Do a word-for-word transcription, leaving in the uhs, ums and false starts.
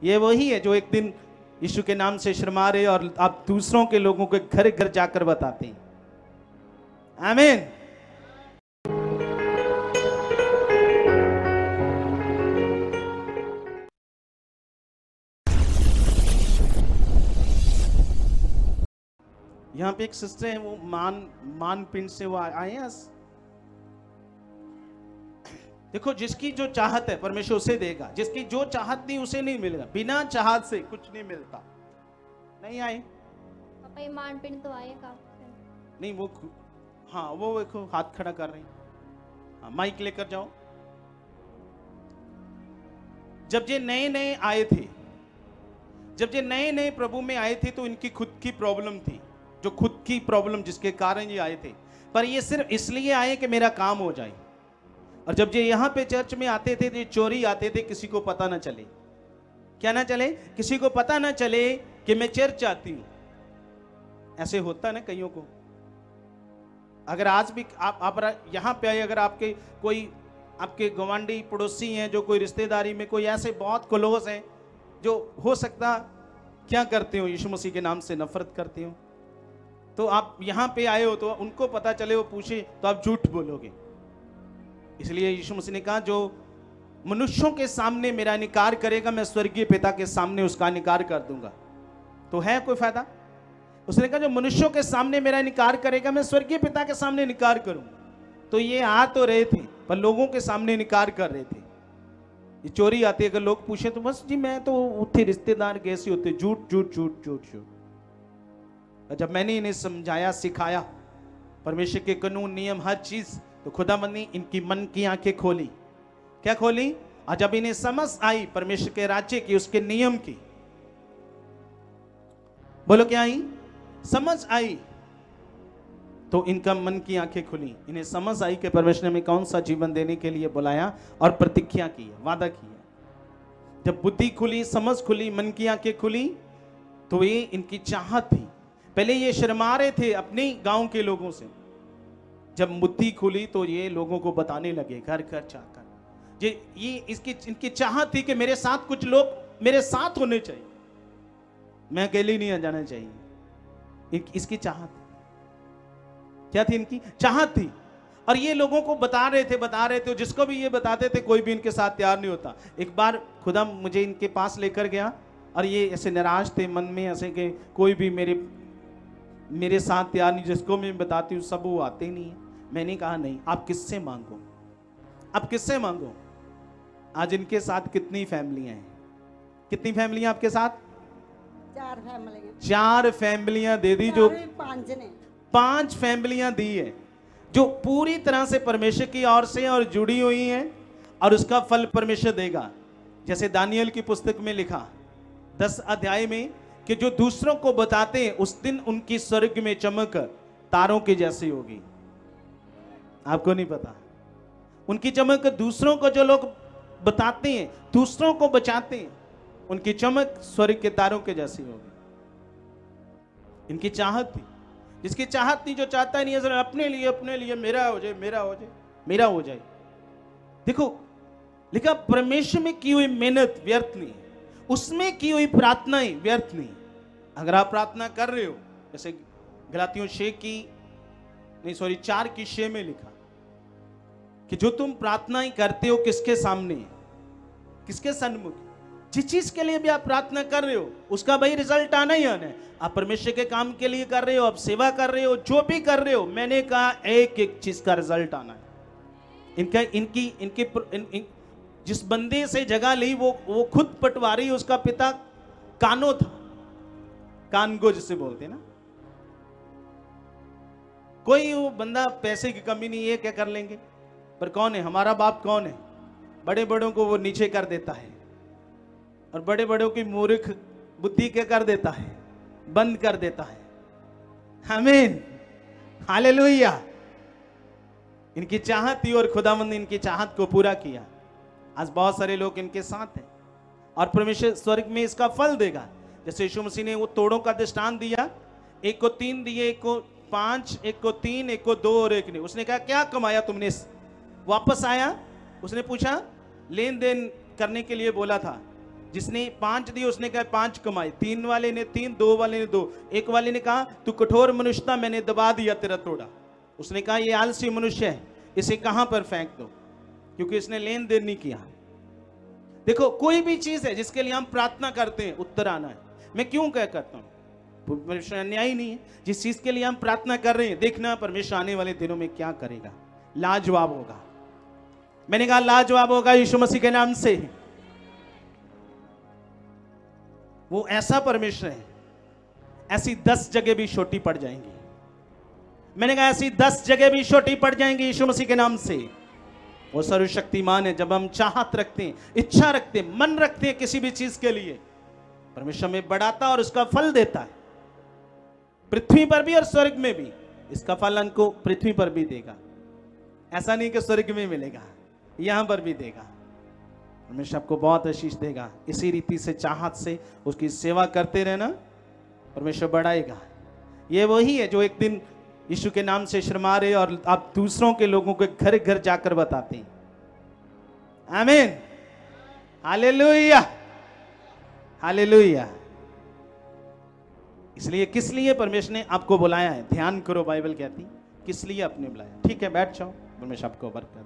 ये वही है जो एक दिन यीशु के नाम से शर्मा रहे और आप दूसरों के लोगों के घर घर जाकर बताते हैं। आमीन। यहाँ पे एक सिस्टर है, वो मान मान पिंड से वो आए हैं। देखो, जिसकी जो चाहत है परमेश्वर उसे देगा, जिसकी जो चाहत नहीं उसे नहीं मिलेगा। बिना चाहत से कुछ नहीं मिलता। नहीं आए पापा, ये मान पिंड तो आए काफी। नहीं वो, हाँ वो देखो हाथ खड़ा कर रहे हैं। हाँ, माइक लेकर जाओ। जब ये नए नए आए थे, जब ये नए नए प्रभु में आए थे तो इनकी खुद की प्रॉब्लम थी, जो खुद की प्रॉब्लम जिसके कारण ये आए थे। पर ये सिर्फ इसलिए आए कि मेरा काम हो जाए। और जब ये यहाँ पे चर्च में आते थे तो ये चोरी आते थे, किसी को पता ना चले। क्या ना चले? किसी को पता ना चले कि मैं चर्च आती हूँ। ऐसे होता है ना कईयों को। अगर आज भी आप आप यहाँ पे आए, अगर आपके कोई आपके गवांडी पड़ोसी हैं, जो कोई रिश्तेदारी में कोई ऐसे बहुत क्लोज हैं, जो हो सकता क्या करते हो, यीशु मसीह के नाम से नफरत करते हो, तो आप यहाँ पे आए हो तो उनको पता चले, वो पूछे तो आप झूठ बोलोगे। इसलिए यीशु मसीह ने कहा, जो मनुष्यों के सामने मेरा निकार करेगा, मैं स्वर्गीय पिता के सामने उसका निकार कर दूंगा। तो है कोई फायदा? उसने कहा, जो मनुष्यों के सामने मेरा निकार करेगा, मैं स्वर्गीय पिता के सामने निकार करूंगा। तो ये आ तो रहे थे पर लोगों के सामने निकार कर रहे थे। ये चोरी आती है, अगर लोग पूछे तो बस जी मैं तो उठे रिश्तेदार कैसे होते, झूठ झूठ झूठ झूठ झूठ। जब मैंने इन्हें समझाया, सिखाया परमेश्वर के कानून, नियम, हर चीज, तो खुदावंद ने इनकी मन की आंखें खोली। क्या खोली? और जब इन्हें समझ आई परमेश्वर के राज्य की, उसके नियम की, बोलो क्या आई? समझ आई, तो इनका मन की आंखें खुली। इन्हें समझ आई कि परमेश्वर ने हमें कौन सा जीवन देने के लिए बुलाया और प्रतिज्ञा की है, वादा किया। जब बुद्धि खुली, समझ खुली, मन की आंखें खुली, तो ये इनकी चाहत थी। पहले ये शर्मा रहे थे अपने गांव के लोगों से। जब बुद्धि खुली तो ये लोगों को बताने लगे घर घर जाकर। ये ये इसकी इनकी चाहत थी कि मेरे साथ कुछ लोग मेरे साथ होने चाहिए, मैं अकेले नहीं जाना चाहिए। इन, इसकी चाहत क्या थी? इनकी चाहत थी। और ये लोगों को बता रहे थे बता रहे थे जिसको भी ये बताते थे, कोई भी इनके साथ तैयार नहीं होता। एक बार खुदा मुझे इनके पास लेकर गया और ये ऐसे निराश थे मन में, ऐसे कि कोई भी मेरे मेरे साथ तैयार नहीं, जिसको मैं बताती हूँ सब वो आते नहीं है। मैंने कहा नहीं, आप किससे मांगो, आप किससे मांगो। आज इनके साथ कितनी फैमिलियां हैं? कितनी फैमिलियां आपके साथ? चार फैमिलियां। चार फैमिलियां दे दी, जो पांच ने पांच फैमिलियां दी है, जो पूरी तरह से परमेश्वर की ओर से और जुड़ी हुई हैं, और उसका फल परमेश्वर देगा। जैसे दानियल की पुस्तक में लिखा दस अध्याय में कि जो दूसरों को बताते हैं उस दिन उनकी स्वर्ग में चमक तारों के जैसी होगी। आपको नहीं पता, उनकी चमक दूसरों को, जो लोग बताते हैं, दूसरों को बचाते हैं, उनकी चमक स्वर्ग के तारों के जैसी होगी। इनकी चाहत थी, जिसकी चाहत थी, जो चाहता ही नहीं है अपने लिए अपने लिए मेरा हो जाए मेरा हो जाए मेरा हो जाए। देखो लिखा, परमेश्वर में की हुई मेहनत व्यर्थ नहीं, उसमें की हुई प्रार्थनाएं व्यर्थ नहीं। अगर आप प्रार्थना कर रहे हो, जैसे गलातियों छह की नहीं सॉरी चार की छह में लिखा कि जो तुम प्रार्थनाएं करते हो किसके सामने, किसके सन्मुख, जिस चीज के लिए भी आप प्रार्थना कर रहे हो उसका भाई रिजल्ट आना ही आना है। आप परमेश्वर के काम के लिए कर रहे हो, आप सेवा कर रहे हो, जो भी कर रहे हो, मैंने कहा एक एक चीज का रिजल्ट आना है। इनका इनकी इनके इन, इन, जिस बंदे से जगह ली वो वो खुद पटवारी, उसका पिता कानो था, कानगो जिसे बोलते ना। कोई वो बंदा पैसे की कमी नहीं है, क्या कर लेंगे, पर कौन है हमारा बाप? कौन है? बड़े बड़ों को वो नीचे कर देता है, और बड़े बड़ों की मूर्ख बुद्धि क्या कर देता है? बंद कर देता है। आमीन, हालेलुया। इनकी चाहत थी और खुदावंद ने इनकी चाहत को पूरा किया। आज बहुत सारे लोग इनके साथ हैं और परमेश्वर स्वर्ग में इसका फल देगा। जैसे यीशु मसीह ने वो तोड़ों का दृष्टांत दिया, एक को तीन दिए, एक को पांच, एक को तीन, एक को दो और एक ने। उसने कहा क्या कमाया तुमने? वापस आया, उसने पूछा, लेन देन करने के लिए बोला था, जिसने पांच दिए उसने कहा पांच कमाए, तीन वाले ने तीन, दो वाले ने दो। एक वाले ने कहा तू कठोर मनुष्य था, मैंने दबा दिया तेरा तोड़ा। उसने कहा ये आलसी मनुष्य है, इसे कहां पर फेंक दो, क्योंकि इसने लेन देन नहीं किया। देखो कोई भी चीज है जिसके लिए हम प्रार्थना करते हैं उत्तर आना है। मैं क्यों क्या करता हूं, परमेश्वर अन्यायी नहीं है। जिस चीज के लिए हम प्रार्थना कर रहे हैं, देखना परमेश्वर आने वाले दिनों में क्या करेगा, लाजवाब होगा। मैंने कहा लाजवाब होगा यीशु मसीह के नाम से। वो ऐसा परमेश्वर है, ऐसी दस जगह भी छोटी पड़ जाएंगी। मैंने कहा ऐसी दस जगह भी छोटी पड़ जाएंगी यीशु मसीह के नाम से। वो सर्वशक्तिमान है। जब हम चाहत रखते हैं, इच्छा रखते हैं, मन रखते हैं किसी भी चीज के लिए, परमेश्वर में बढ़ाता और उसका फल देता है, पृथ्वी पर भी और स्वर्ग में भी। इसका फल हमको पृथ्वी पर भी देगा, ऐसा नहीं कि स्वर्ग में मिलेगा, यहां पर भी देगा। परमेश्वर आपको बहुत आशीष देगा। इसी रीति से चाहत से उसकी सेवा करते रहना, परमेश्वर बढ़ाएगा। ये वही है जो एक दिन यीशु के नाम से शर्मा रहे और आप दूसरों के लोगों के घर घर जाकर बताते हैं। आमीन, हालेलुया, हालेलुया। इसलिए किस लिए परमेश्वर ने आपको बुलाया है, ध्यान करो। बाइबल कहती किस लिए आपने बुलाया। ठीक है, बैठ जाओ, परमेश्वर आपको बरकत